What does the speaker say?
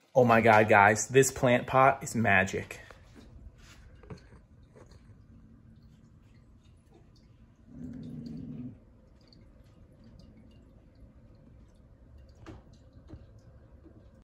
Oh my God, guys, this plant pot is magic.